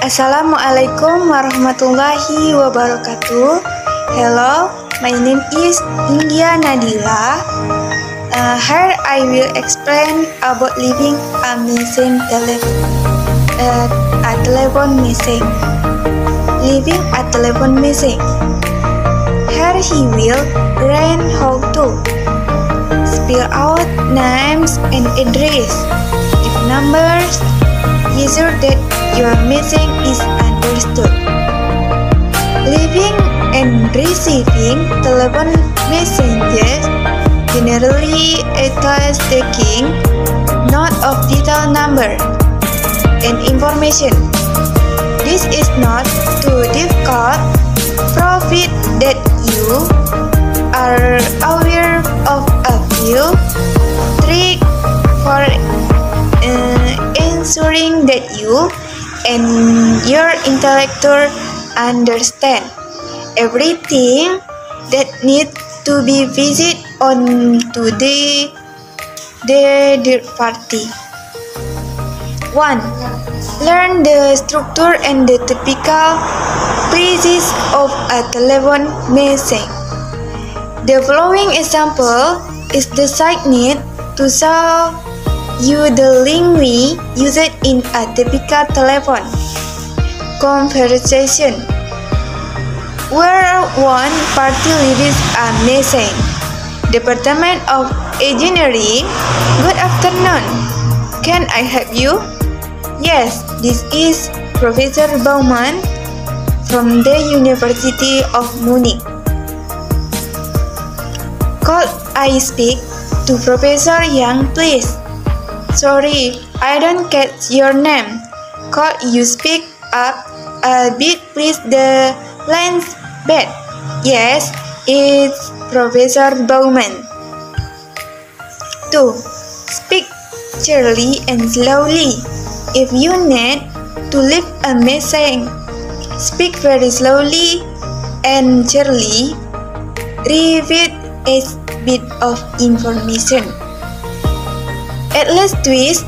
Assalamualaikum warahmatullahi wabarakatuh. Hello, my name is India Nadila. Here I will explain about leaving a telephone message. Leaving a telephone message. Here he will learn how to spell out names and address, give numbers, ensure that your message is understood. Leaving and receiving telephone messages generally entails taking note of detailed number and information. This is not too difficult, provided that you are aware of a few tricks for ensuring that you and your interlocutor understand everything that needs to be visited on to the third party. 1. Learn the structure and the typical phrases of a telephone message. The following example is designed to show you the language used in a typical telephone conversation, where one party leaves a message. Department of Engineering, good afternoon. Can I help you? Yes, this is Professor Baumann from the University of Munich. Could I speak to Professor Yang, please? Sorry, I don't catch your name. Could you speak up a bit, please? The line's bad. Yes, it's Professor Baumann. 2. Speak cheerily and slowly. If you need to leave a message, speak very slowly and cheerily. Repeat a bit of information. At least twist,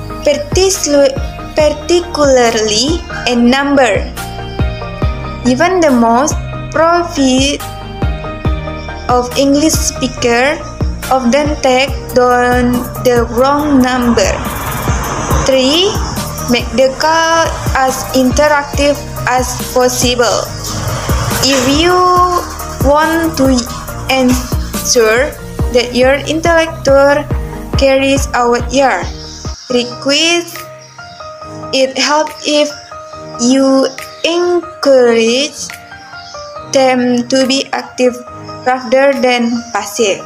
particularly a number. Even the most proficient of English speakers often take down the wrong number. 3. Make the call as interactive as possible. If you want to ensure that your interlocutor carries out your request, it helps if you encourage them to be active rather than passive.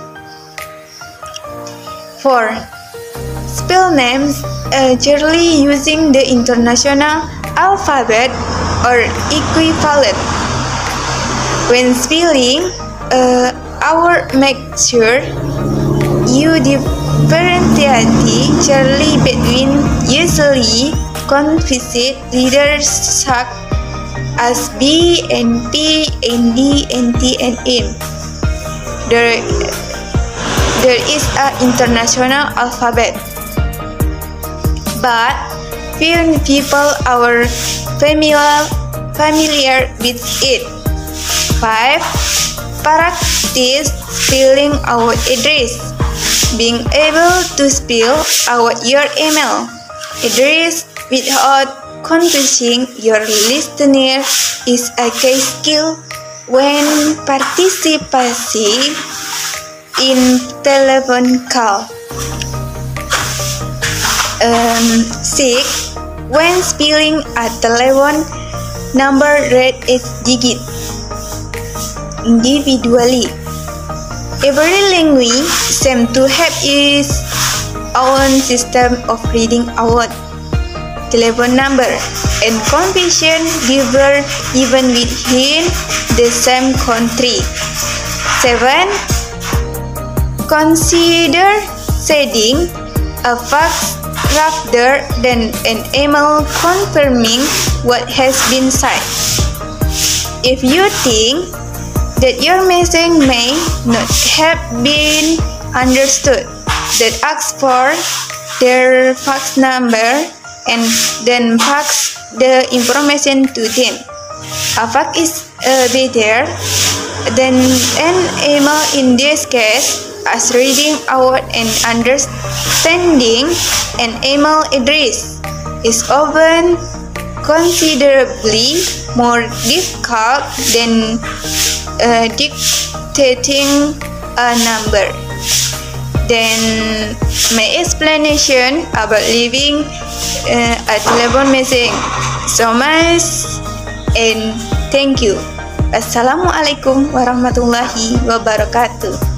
4. Spell names generally using the international alphabet or equivalent. When spelling, make sure you differentiate clearly between usually confused letters such as B and P and D and T and M. There is an international alphabet, but few people are familiar with it. 5. Practice spelling out address. Being able to spell out your email address without confusing your listener is a key skill when participating in telephone call. 6. When spelling a telephone number, read its digit individually. Every language seems to have its own system of reading out telephone number, and confusion differs even within the same country. 7. Consider sending a fax rather than an email confirming what has been said. If you think that your message may not have been understood, then ask for their fax number and then fax the information to them. A fact is better than an email in this case, as reading out and understanding an email address is often considerably more difficult than dictating a number. Then my explanation about leaving a telephone message. So much and thank you. Assalamualaikum warahmatullahi wabarakatuh.